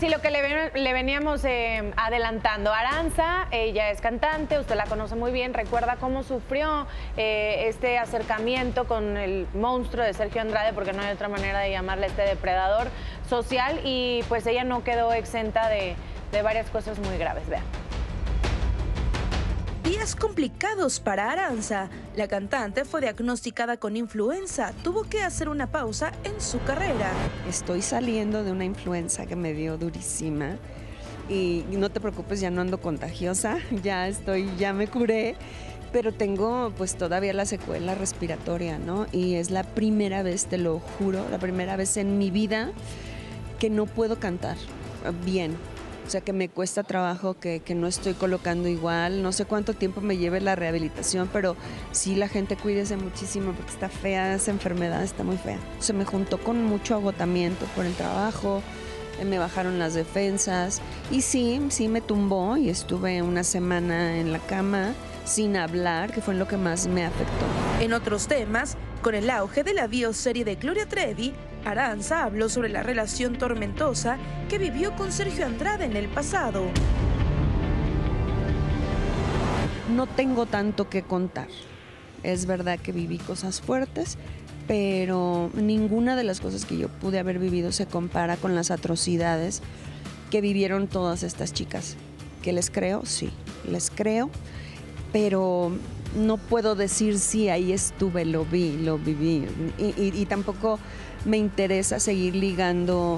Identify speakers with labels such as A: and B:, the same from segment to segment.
A: sí, lo que le veníamos adelantando. Aranza, ella es cantante, usted la conoce muy bien, recuerda cómo sufrió este acercamiento con el monstruo de Sergio Andrade, porque no hay otra manera de llamarle, este depredador social, y pues ella no quedó exenta de varias cosas muy graves. Vean.
B: Días complicados para Aranza. La cantante fue diagnosticada con influenza. Tuvo que hacer una pausa en su carrera.
C: Estoy saliendo de una influenza que me dio durísima. Y no te preocupes, ya no ando contagiosa. Ya me curé. Pero tengo pues todavía la secuela respiratoria, ¿no? Y es la primera vez, te lo juro, la primera vez en mi vida que no puedo cantar bien. O sea, que me cuesta trabajo, que no estoy colocando igual. No sé cuánto tiempo me lleve la rehabilitación, pero sí, la gente cuídese muchísimo porque está fea, esa enfermedad está muy fea. Se me juntó con mucho agotamiento por el trabajo, me bajaron las defensas y sí me tumbó y estuve una semana en la cama sin hablar, que fue lo que más me afectó.
B: En otros temas, con el auge de la bioserie de Gloria Trevi, Aranza habló sobre la relación tormentosa que vivió con Sergio Andrade en el pasado.
C: No tengo tanto que contar. Es verdad que viví cosas fuertes, pero ninguna de las cosas que yo pude haber vivido se compara con las atrocidades que vivieron todas estas chicas. ¿Que les creo? Sí, les creo, pero no puedo decir sí, ahí estuve, lo vi, lo viví. Y tampoco me interesa seguir ligando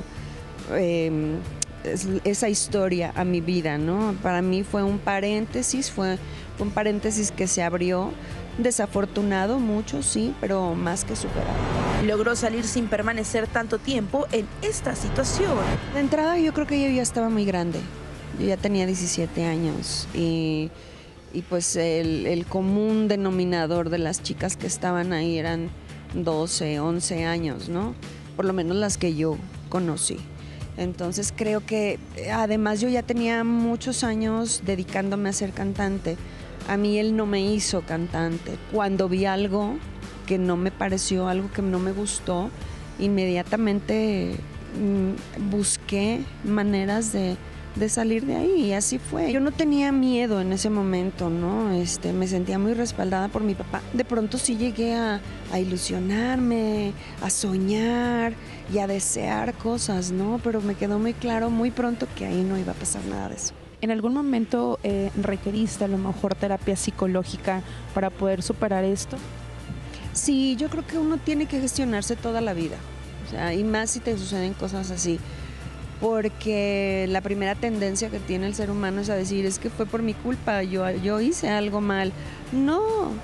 C: esa historia a mi vida, ¿no? Para mí fue un paréntesis que se abrió, desafortunado mucho, sí, pero más que superado.
B: Logró salir sin permanecer tanto tiempo en esta situación.
C: De entrada yo creo que yo ya estaba muy grande, yo ya tenía 17 años y pues el común denominador de las chicas que estaban ahí eran 12, 11 años, ¿no? Por lo menos las que yo conocí. Entonces creo que además yo ya tenía muchos años dedicándome a ser cantante. A mí él no me hizo cantante. Cuando vi algo que no me pareció, algo que no me gustó, inmediatamente busqué maneras de salir de ahí, y así fue. Yo no tenía miedo en ese momento, ¿no? Me sentía muy respaldada por mi papá. De pronto sí llegué a ilusionarme, a soñar y a desear cosas, ¿no? Pero me quedó muy claro muy pronto que ahí no iba a pasar nada de eso.
D: ¿En algún momento requeriste a lo mejor terapia psicológica para poder superar esto?
C: Sí, yo creo que uno tiene que gestionarse toda la vida, o sea, y más si te suceden cosas así. Porque la primera tendencia que tiene el ser humano es a decir, es que fue por mi culpa, yo hice algo mal. No.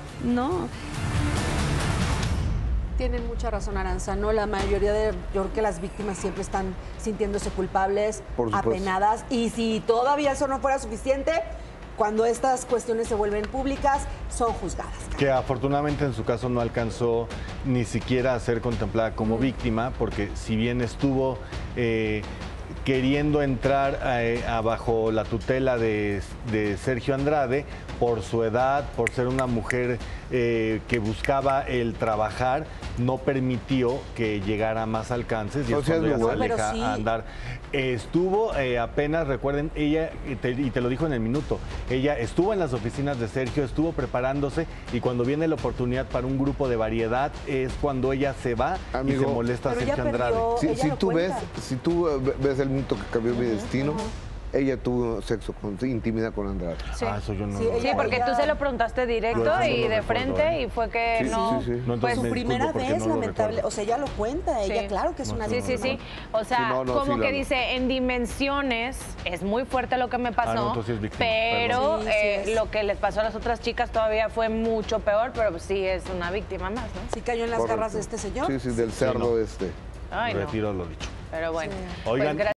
E: Tienen mucha razón, Aranza, ¿no? La mayoría yo creo que las víctimas siempre están sintiéndose culpables, apenadas, y si todavía eso no fuera suficiente, cuando estas cuestiones se vuelven públicas, son juzgadas.
F: Que afortunadamente en su caso no alcanzó ni siquiera a ser contemplada como víctima, porque si bien estuvo queriendo entrar bajo la tutela de Sergio Andrade, por su edad, por ser una mujer que buscaba el trabajar, no permitió que llegara a más alcances, y es cuando ella se aleja a andar. Estuvo apenas, recuerden, ella, y te lo dijo en el minuto, ella estuvo en las oficinas de Sergio, estuvo preparándose, y cuando viene la oportunidad para un grupo de variedad es cuando ella se va. Amigo, y se molesta a Sergio Andrade.
G: Si tú ves el minuto que cambió mi destino, ella tuvo sexo, intimidad con Andrade.
A: Sí.
F: Eso yo no.
A: Sí, porque tú se lo preguntaste directo y de frente, y fue que no.
E: Pues su primera vez, lamentable. O sea, ella lo cuenta, ella claro que es una
A: Sí. O sea, como que dice, en dimensiones, es muy fuerte lo que me pasó, pero lo que les pasó a las otras chicas todavía fue mucho peor, pero sí es una víctima más, ¿no?
E: Sí cayó en las garras de este señor.
G: Sí, del cerdo
A: Ay,
F: Retiro lo dicho.
A: Pero bueno.
F: Oigan.